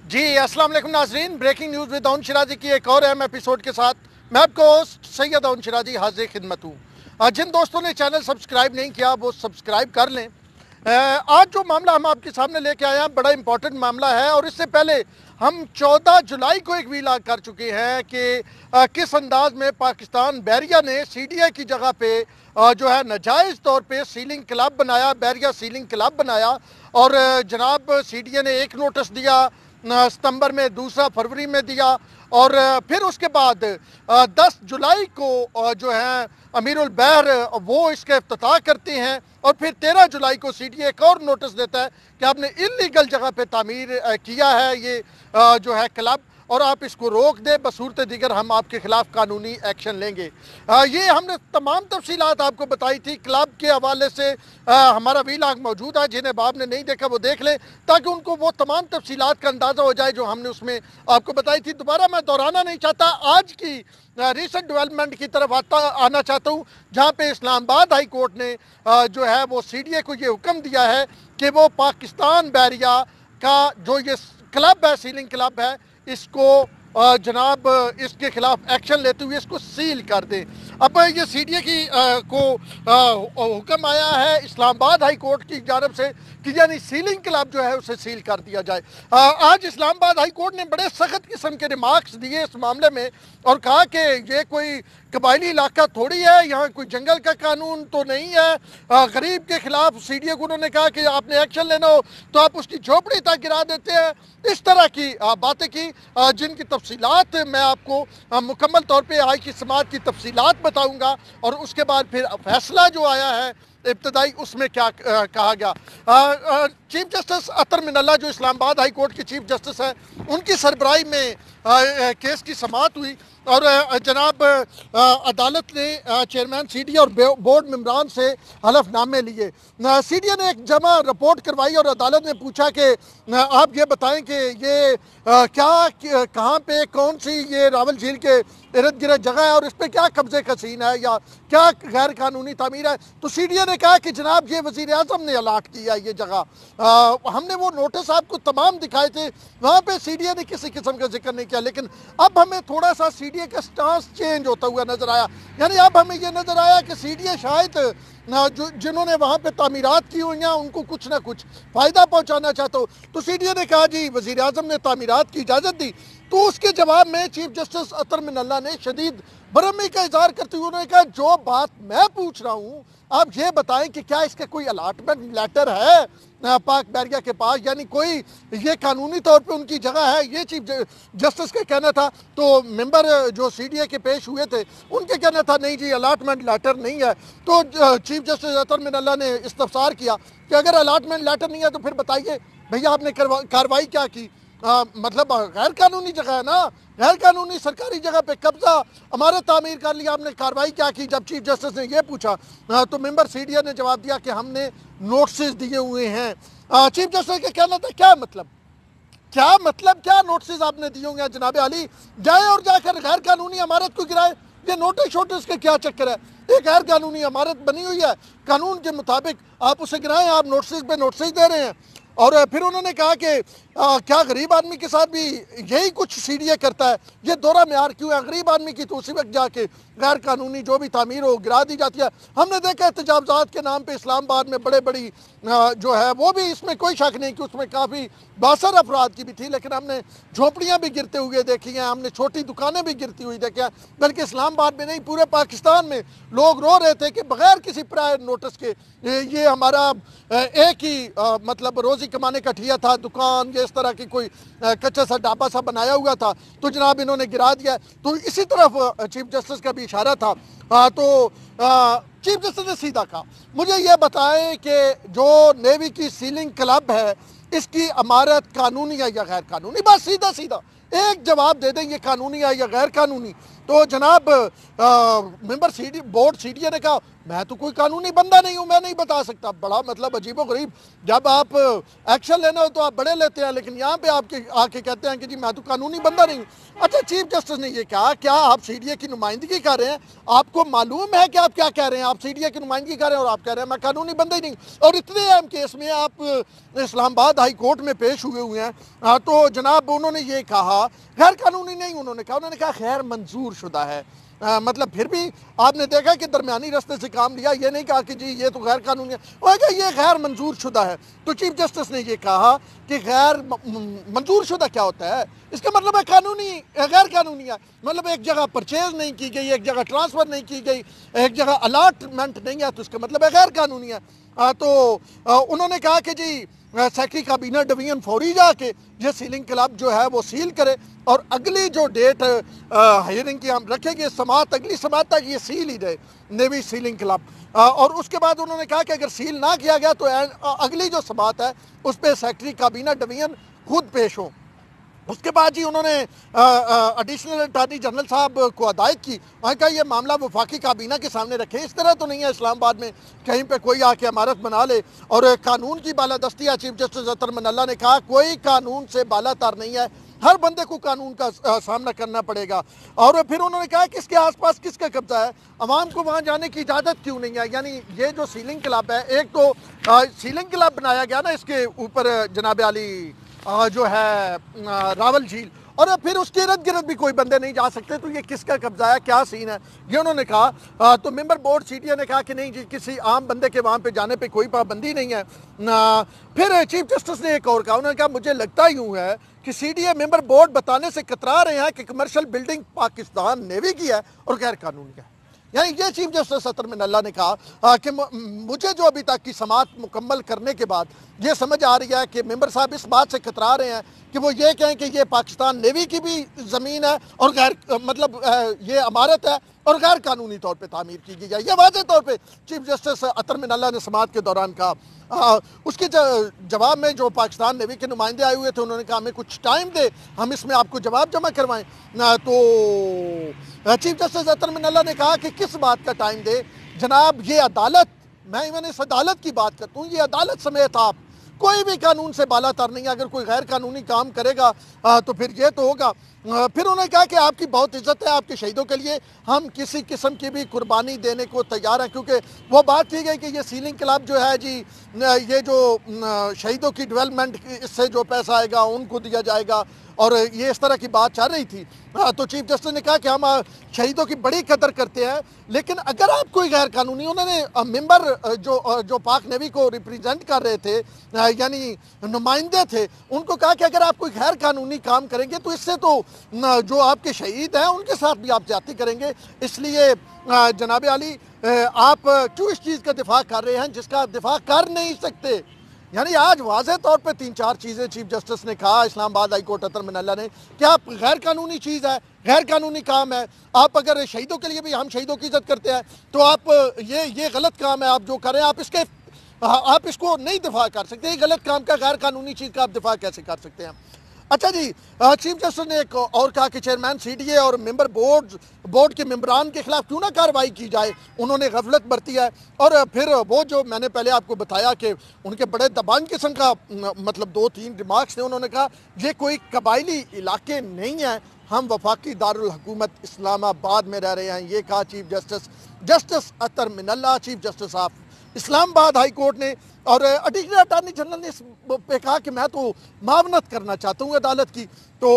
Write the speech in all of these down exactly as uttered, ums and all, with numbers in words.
जी अस्सलाम वालेकुम नाजरीन, breaking news with Aun Shirazi की एक और अहम एपिसोड के साथ मैं आपको होस्ट सैयद अउन शिराजी हाजिर खिदमत हूँ। जिन दोस्तों ने चैनल सब्सक्राइब नहीं किया वो सब्सक्राइब कर लें। आज जो मामला हम आपके सामने लेके आए हैं बड़ा इंपॉर्टेंट मामला है और इससे पहले हम चौदह जुलाई को एक वीलाग कर चुके हैं कि किस अंदाज में पाकिस्तान बैरिया ने सी डी ए की जगह पे जो है नाजायज़ तौर पे सीलिंग क्लब बनाया, बैरिया सीलिंग क्लब बनाया और जनाब सी डी ए ने एक नोटिस दिया सितंबर में, दूसरा फरवरी में दिया और फिर उसके बाद दस जुलाई को जो है अमीरुल बहर वो इसका इफ्तिताह करते हैं और फिर तेरह जुलाई को सी डी ए एक और नोटिस देता है कि आपने इल्लीगल जगह पे तामीर किया है ये जो है क्लब और आप इसको रोक दें, बसूरत दीगर हम आपके खिलाफ कानूनी एक्शन लेंगे। आ, ये हमने तमाम तफसीलात आपको बताई थी। क्लब के हवाले से आ, हमारा वीलाग मौजूद है, जिन्हें बाप ने नहीं देखा वो देख लें ताकि उनको वो तमाम तफसीलात का अंदाज़ा हो जाए जो हमने उसमें आपको बताई थी। दोबारा मैं दोहराना नहीं चाहता, आज की रिसेंट डेवलपमेंट की तरफ आता आना चाहता हूँ जहाँ पे इस्लामाबाद हाई कोर्ट ने आ, जो है वो सी डी ए को ये हुक्म दिया है कि वो पाकिस्तान बैरिया का जो ये क्लब है, सीलिंग क्लब है, इसको जनाब इसके खिलाफ एक्शन लेते हुए इसको सील कर दें। अब ये सी डी ए की आ, को हुक्म आया है इस्लामाबाद हाई कोर्ट की जानब से कि यानी सीलिंग क्लब जो है उसे सील कर दिया जाए। आ, आज इस्लामाबाद हाई कोर्ट ने बड़े सख्त किस्म के रिमार्क्स दिए इस मामले में और कहा कि ये कोई कबायली इलाका थोड़ी है, यहाँ कोई जंगल का कानून तो नहीं है। गरीब के खिलाफ सी डी ए को उन्होंने कहा कि आपने एक्शन लेना हो तो आप उसकी झोपड़ी तक गिरा देते हैं। इस तरह की बातें की जिनकी तफसीलात मैं आपको मुकम्मल तौर पे आज की समात की तफसीलात बताऊंगा और उसके बाद फिर फैसला जो आया है इब्तदाई उसमें क्या आ, कहा गया। आ, आ, चीफ जस्टिस अतर मिनल्ला जो इस्लामाबाद हाई कोर्ट के चीफ जस्टिस हैं उनकी सरबराही में आ, केस की समात हुई और जनाब अदालत ने चेयरमैन सी डी ए और बोर्ड मेम्बरान से हलफनामे लिए। सी डी ए ने एक जमा रिपोर्ट करवाई और अदालत ने पूछा कि आप ये बताएं कि ये आ, क्या कहाँ पे कौन सी ये रावल झील के इर्द गिर्द जगह है और इस पर क्या कब्जे का सीन है या क्या गैर कानूनी तामीर है। तो सी डी ए ने कहा कि जनाब ये वज़ीर आज़म ने अलाट किया ये जगह, आ, हमने वो नोटिस आपको तमाम दिखाए थे, वहाँ पे सी डी ए ने किसी किस्म का जिक्र नहीं किया। लेकिन अब हमें थोड़ा सा सी डी ए का स्टांस चेंज होता हुआ नज़र आया, यानी अब हमें ये नज़र आया कि सी डी ए शायद जो जिन्होंने वहाँ पे तामीरात की हुई हैं उनको कुछ ना कुछ फ़ायदा पहुँचाना चाहता हो। तो सी डी ए ने कहा जी वज़ीर आज़म ने तामीरात की इजाज़त दी। तो उसके जवाब में चीफ जस्टिस अतर मिनल्ला ने शदीद बरहमी का इजहार करते हुए उन्होंने कहा जो बात मैं पूछ रहा हूँ आप ये बताएं कि क्या इसका कोई अलाटमेंट लेटर है पाक बैरिया के पास, यानी कोई ये कानूनी तौर पे उनकी जगह है, ये चीफ जस्टिस का कहना था। तो मेंबर जो सी डी ए के पेश हुए थे उनके कहना था नहीं जी अलाटमेंट लेटर नहीं है। तो चीफ जस्टिस अतर मिनल्ला ने इस्तफसार किया कि अगर अलाटमेंट लेटर नहीं है तो फिर बताइए भैया आपने कार्रवाई क्या की, आ, मतलब गैर कानूनी जगह है ना, गैर कानूनी सरकारी जगह पे कब्जा हमारे तामीर कर लिया, आपने कार्रवाई क्या की। जब चीफ जस्टिस ने ये पूछा आ, तो मेंबर सी डी ए ने जवाब दिया कि हमने नोटिस दिए हुए हैं। आ, चीफ जस्टिस का कहना था क्या मतलब क्या मतलब क्या नोटिस आपने दिए होंगे जनाब अली, जाए और जाकर गैर कानूनी इमारत को गिराए, ये नोटिस शोटिस के क्या चक्कर है। एक गैर कानूनी इमारत बनी हुई है, कानून के मुताबिक आप उसे गिराएं, आप नोटिस पे नोटिस दे रहे हैं। और फिर उन्होंने कहा कि आ, क्या गरीब आदमी के साथ भी यही कुछ सी डी ए करता है, ये दोहरा म्यार क्यों है, गरीब आदमी की तो उसी वक्त जाके गैर कानूनी जो भी तामीर हो गिरा दी जाती है। हमने देखा है तजावजात के नाम पे इस्लामाबाद में बड़े बड़ी आ, जो है वो भी, इसमें कोई शक नहीं कि उसमें काफ़ी बासर अफराद की भी थी, लेकिन हमने झोंपड़ियाँ भी गिरते हुए देखी हैं, हमने छोटी दुकानें भी गिरती हुई देखी हैं। बल्कि इस्लामाबाद में नहीं पूरे पाकिस्तान में लोग रो रहे थे कि बग़ैर किसी प्रायर नोटिस के ये हमारा एक ही आ, मतलब रोज़ी कमाने का ठिया था, दुकान ये इस तरह की कोई कच्चा सा ढाबा सा बनाया हुआ था, तो जनाब इन्होंने गिरा दिया। तो इसी तरफ चीफ जस्टिस का भी इशारा था। आ, तो आ, चीफ जस्टिस ने सीधा कहा मुझे ये बताएं कि जो नेवी की सीलिंग क्लब है इसकी इमारत कानूनी है या गैर कानूनी, बस सीधा सीधा एक जवाब दे दें ये कानूनी है या गैर कानूनी। तो जनाब member C D board C D A ने कहा میں تو کوئی قانونی بندہ نہیں ہوں، میں نہیں بتا سکتا. بڑا مطلب عجیب و غریب. جب آپ ایکشن لینا ہو تو آپ بڑے لیتے ہیں، لیکن یہاں پہ آپ کے آ کے کہتے ہیں کہ جی میں تو قانونی بندہ نہیں ہوں. اچھا چیف جسٹس نے یہ کہا، کیا آپ سی ڈی اے کی نمائندگی کر رہے ہیں؟ آپ کو معلوم ہے کہ آپ کیا کہہ رہے ہیں؟ آپ سی ڈی اے کی نمائندگی کر رہے ہیں اور آپ کہہ رہے ہیں میں قانونی بندہ ہی نہیں. اور اتنے اہم کیس میں آپ اسلام آباد ہائی کورٹ میں پیش ہوئے ہوئے ہیں. تو جناب انہوں نے یہ کہا غیر قانونی نہیں، انہوں نے کہا انہوں نے کہا غیر منظور شدہ ہے. آ, مطلب پھر بھی آپ نے دیکھا کہ درمیانی رستے سے کام لیا. یہ نہیں کہا کہ جی یہ تو غیر قانونی ہے، وہ کہ یہ غیر منظور شدہ ہے. تو چیف جسٹس نے یہ کہا کہ غیر منظور شدہ کیا ہوتا ہے؟ اس کا مطلب ہے قانونی غیر قانونی ہے. مطلب ایک جگہ پرچیز نہیں کی گئی، ایک جگہ ٹرانسفر نہیں کی گئی، ایک جگہ الاٹمنٹ نہیں ہے، تو اس کا مطلب ہے غیر قانونی ہے. آ, تو آ, انہوں نے کہا کہ جی سیکٹری کابینہ ڈویژن فوری جا کے یہ سیلنگ کلب جو ہے وہ سیل کرے، اور اگلی جو ڈیٹ ہیئرنگ کی ہم رکھیں گے سماعت اگلی سماعت تک یہ سیل ہی جائے نیوی سیلنگ کلب. اور اس کے بعد انہوں نے کہا کہ اگر سیل نہ کیا گیا تو اگلی جو سماعت ہے اس پہ سیکٹری کابینہ ڈویژن خود پیش ہو. اس کے بعد جی انہوں نے ایڈیشنل اٹارنی جنرل صاحب کو ہدایت کی، وہاں کہا یہ معاملہ وفاقی کابینہ کے سامنے رکھیں. اس طرح تو نہیں ہے اسلام آباد میں کہیں پہ کوئی آ کے عمارت بنا لے اور قانون کی بالادستی ہے. چیف جسٹس اطہر من اللہ نے کہا کوئی قانون سے بالا تر نہیں ہے، ہر بندے کو قانون کا سامنا کرنا پڑے گا. اور پھر انہوں نے کہا کہ اس کے آس پاس کس کا قبضہ ہے، عوام کو وہاں جانے کی اجازت کیوں نہیں ہے. یعنی یہ جو سیلنگ کلب ہے، ایک تو سیلنگ کلب بنایا گیا نا اس کے اوپر جناب علی جو ہے راول جھیل، اور پھر اس کے ارد گرد بھی کوئی بندے نہیں جا سکتے. تو یہ کس کا قبضہ ہے، کیا سین ہے، یہ انہوں نے کہا. تو ممبر بورڈ سی ڈی اے نے کہا کہ نہیں جی کسی عام بندے کے وہاں پہ جانے پہ کوئی پابندی نہیں ہے. پھر چیف جسٹس نے ایک اور کہا، انہوں نے کہا مجھے لگتا یوں ہے کہ سی ڈی اے ممبر بورڈ بتانے سے کترا رہے ہیں کہ کمرشل بلڈنگ پاکستان نیوی کی ہے اور غیر قانونی ہے. یعنی یہ چیف جسٹس اطہر من اللہ نے کہا کہ مجھے جو ابھی تک کی سماعت مکمل کرنے کے بعد یہ سمجھ آ رہی ہے کہ ممبر صاحب اس بات سے کترا رہے ہیں کہ وہ یہ کہیں کہ یہ پاکستان نیوی کی بھی زمین ہے اور غیر مطلب یہ عمارت ہے اور غیر قانونی طور پہ تعمیر کی گئی ہے. یہ واضح طور پہ چیف جسٹس اطہر من اللہ نے سماعت کے دوران کہا. اس کے جواب میں جو پاکستان نیوی کے نمائندے آئے ہوئے تھے انہوں نے کہا ہمیں کچھ ٹائم دے، ہم اس میں آپ کو جواب جمع کروائیں. تو چیف جسٹس اطہر من اللہ نے کہا کہ کس بات کا ٹائم دے جناب، یہ عدالت، میں ایون اس عدالت کی بات کرتا ہوں، یہ عدالت سمیت آپ کوئی بھی قانون سے بالا تر نہیں ہے. اگر کوئی غیر قانونی کام کرے گا تو پھر یہ تو ہوگا. پھر انہوں نے کہا کہ آپ کی بہت عزت ہے، آپ کے شہیدوں کے لیے ہم کسی قسم کی بھی قربانی دینے کو تیار ہیں، کیونکہ وہ بات کی گئی کہ یہ سیلنگ کلب جو ہے جی یہ جو شہیدوں کی ڈیولپمنٹ اس سے جو پیسہ آئے گا ان کو دیا جائے گا، اور یہ اس طرح کی بات چل رہی تھی. تو چیف جسٹس نے کہا کہ ہم شہیدوں کی بڑی قدر کرتے ہیں، لیکن اگر آپ کوئی غیر قانونی، انہوں نے ممبر جو جو پاک نیوی کو ریپریزنٹ کر رہے تھے یعنی نمائندے تھے، ان کو کہا کہ اگر آپ کوئی غیر قانونی کام کریں گے تو اس سے تو جو آپ کے شہید ہیں ان کے ساتھ بھی آپ زیادتی کریں گے. اس لیے جناب علی آپ کیوں اس چیز کا دفاع کر رہے ہیں جس کا آپ دفاع کر نہیں سکتے. یعنی آج واضح طور پہ تین چار چیزیں چیف جسٹس نے کہا اسلام آباد ہائی کورٹ اطہر من اللہ نے کہ آپ غیر قانونی چیز ہے، غیر قانونی کام ہے. آپ اگر شہیدوں کے لیے بھی، ہم شہیدوں کی عزت کرتے ہیں، تو آپ یہ یہ غلط کام ہے آپ جو کریں، آپ اس کے آپ اس کو نہیں دفاع کر سکتے. یہ غلط کام کا، غیر قانونی چیز کا آپ دفاع کیسے کر سکتے ہیں؟ اچھا جی چیف جسٹس نے ایک اور کہا کہ چیئرمین سی ڈی اے اور ممبر بورڈ بورڈ کے ممبران کے خلاف کیوں نہ کارروائی کی جائے، انہوں نے غفلت برتی ہے. اور پھر وہ جو میں نے پہلے آپ کو بتایا کہ ان کے بڑے دبنگ قسم کا مطلب دو تین ریمارکس تھے. انہوں نے کہا یہ کوئی قبائلی علاقے نہیں ہیں، ہم وفاقی دارالحکومت اسلام آباد میں رہ رہے ہیں. یہ کہا chief justice justice Athar Minallah, chief justice of Islamabad high court نے. اور ایڈیشنل اٹارنی جنرل نے اس پہ کہا کہ میں تو معاونت کرنا چاہتا ہوں عدالت کی. تو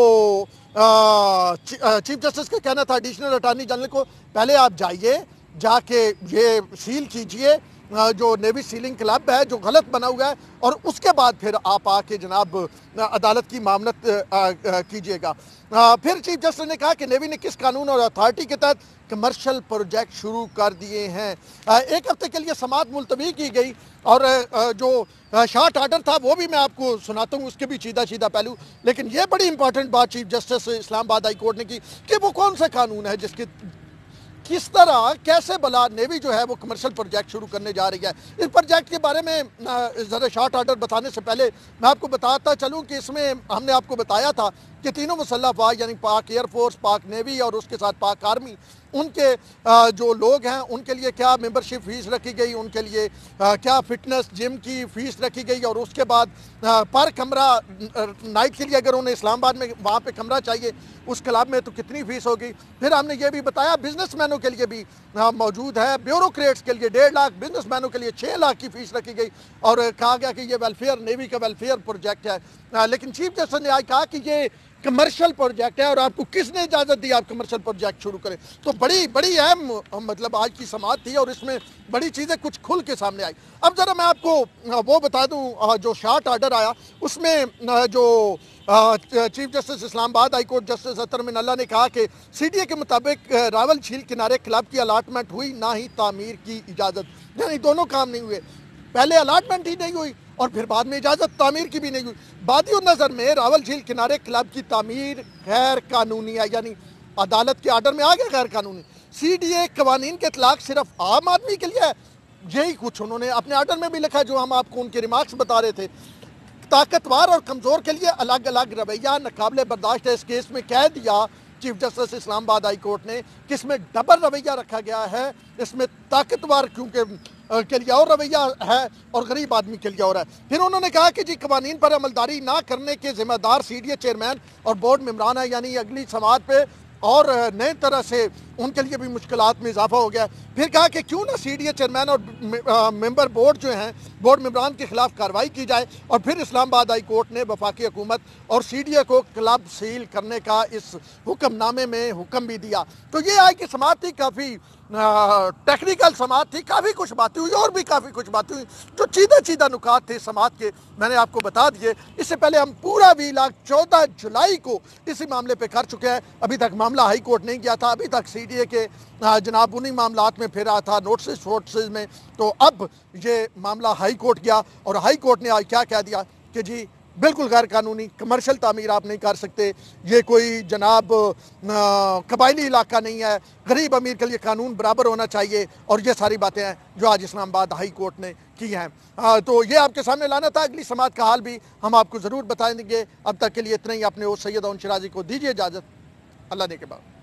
چیف جسٹس کا کہنا تھا ایڈیشنل اٹارنی جنرل کو پہلے آپ جائیے، جا کے یہ سیل کیجئے جو نیوی سیلنگ کلب ہے جو غلط بنا ہوا ہے، اور اس کے بعد پھر آپ آ کے جناب عدالت کی معاونت کیجئے گا. پھر چیف جسٹس نے کہا کہ نیوی نے کس قانون اور اتھارٹی کے تحت کمرشل پروجیکٹ شروع کر دیے ہیں. ایک ہفتے کے لیے سماعت ملتوی کی گئی، اور جو شارٹ آرڈر تھا وہ بھی میں آپ کو سناتا ہوں، اس کے بھی چیدہ چیدہ پہلو. لیکن یہ بڑی امپورٹنٹ بات چیف جسٹس اسلام آباد ہائی کورٹ نے کی کہ وہ کون سا قانون ہے جس کے کس طرح کیسے بلا نیوی جو ہے وہ کمرشل پروجیکٹ شروع کرنے جا رہی ہے. اس پروجیکٹ کے بارے میں ذرا شارٹ آرڈر بتانے سے پہلے میں آپ کو بتاتا چلوں کہ اس میں ہم نے آپ کو بتایا تھا کہ تینوں مسلح افواج یعنی پاک ایئر فورس، پاک نیوی اور اس کے ساتھ پاک آرمی، ان کے جو لوگ ہیں ان کے لیے کیا ممبرشپ فیس رکھی گئی، ان کے لیے کیا فٹنس جم کی فیس رکھی گئی، اور اس کے بعد پر کمرہ نائٹ کے لیے اگر انہیں اسلام آباد میں وہاں پہ کمرہ چاہیے اس کلب میں تو کتنی فیس ہوگی۔ پھر ہم نے یہ بھی بتایا بزنس مینوں کے لیے بھی موجود ہے، بیوروکریٹس کے لیے ڈیڑھ لاکھ، بزنس مینوں کے لیے چھ لاکھ کی فیس رکھی گئی، اور کہا گیا کہ یہ ویلفیئر نیوی کا ویلفیئر پروجیکٹ ہے۔ لیکن چیف جسٹس نے آج کہا کہ یہ کمرشل پروجیکٹ ہے، اور آپ کو کس نے اجازت دی آپ کمرشل پروجیکٹ شروع کریں؟ تو بڑی بڑی اہم مطلب آج کی سماعت تھی، اور اس میں بڑی چیزیں کچھ کھل کے سامنے آئی۔ اب ذرا میں آپ کو وہ بتا دوں جو شارٹ آرڈر آیا اس میں جو چیف جسٹس اسلام آباد ہائی کورٹ جسٹس اطہر من اللہ نے کہا کہ سی ڈی اے کے مطابق راول جھیل کنارے کلب کی الاٹمنٹ ہوئی، نہ ہی تعمیر کی اجازت، یعنی دونوں کام نہیں ہوئے، پہلے الاٹمنٹ ہی نہیں ہوئی اور پھر بعد میں اجازت تعمیر کی بھی نہیں ہوئی۔ بادی النظر میں راول جھیل کنارے کلب کی تعمیر غیر قانونی ہے، یعنی عدالت کے آرڈر میں آ گیا غیر قانونی۔ سی ڈی اے قوانین کے اطلاق صرف عام آدمی کے لیے ہے، یہی کچھ انہوں نے اپنے آرڈر میں بھی لکھا جو ہم آپ کو ان کے ریمارکس بتا رہے تھے۔ طاقتور اور کمزور کے لیے الگ الگ رویہ ناقابل برداشت ہے، اس کیس میں کہہ دیا چیف جسٹس اسلام آباد ہائی کورٹ نے کہ اس میں ڈبل رویہ رکھا گیا ہے، اس میں طاقتور کیونکہ کے لیے اور رویہ ہے اور غریب آدمی کے لیے اور ہے۔ پھر انہوں نے کہا کہ جی قوانین پر عملداری نہ کرنے کے ذمہ دار سی ڈی اے چیئرمین اور بورڈ ممبران ہے، یعنی اگلی سماعت پہ اور نئے طرح سے ان کے لیے بھی مشکلات میں اضافہ ہو گیا۔ پھر کہا کہ کیوں نہ سی ڈی اے چیئرمین اور ممبر بورڈ جو ہیں بورڈ ممبران کے خلاف کارروائی کی جائے، اور پھر اسلام آباد ہائی کورٹ نے وفاقی حکومت اور سی ڈی اے کو کلب سیل کرنے کا اس حکم نامے میں حکم بھی دیا۔ تو یہ آج کی سماعت تھی، کافی ٹیکنیکل سماعت تھی، کافی کچھ باتیں ہوئی اور بھی کافی کچھ باتیں ہوئی جو چیدہ چیدہ نکات تھے سماعت کے، میں نے آپ کو بتا دیے۔ اس سے پہلے ہم پورا ویلاگ چودہ جولائی کو اسی معاملے پہ کر چکے ہیں، ابھی تک معاملہ ہائی کورٹ نہیں گیا تھا، ابھی تک سی ڈی اے کے جناب انہی معاملات میں پھر رہا تھا، نوٹسز فورٹسز میں، تو اب یہ معاملہ ہائی کورٹ گیا اور ہائی کورٹ نے آج کیا کہہ دیا کہ جی بالکل غیر قانونی کمرشل تعمیر آپ نہیں کر سکتے، یہ کوئی جناب قبائلی علاقہ نہیں ہے، غریب امیر کے لیے قانون برابر ہونا چاہیے، اور یہ ساری باتیں ہیں جو آج اسلام آباد ہائی کورٹ نے کی ہیں۔ تو یہ آپ کے سامنے لانا تھا، اگلی سماعت کا حال بھی ہم آپ کو ضرور بتائیں گے۔ اب تک کے لیے اتنا ہی، اپنے وہ سید اون شرازی کو دیجیے اجازت، اللہ نے کے بعد۔